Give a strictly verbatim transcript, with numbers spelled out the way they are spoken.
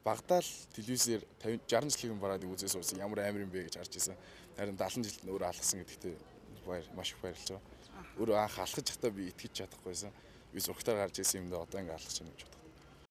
багтаал телевизээр пятьдесят шестьдесят жилийн бараад үзээс суусан ямар амар юм бэ гэж харж ирсэн. Харин даатхан жилд нь өөрөө алхсан гэдэгтээ баяр маш их баярлж байгаа. Өөрөө анх алхаж байхдаа би итгэж чадахгүйсэн. Би зургатаар гарч ирсэн юм да одоо ингээ алхаж байна гэж боддог.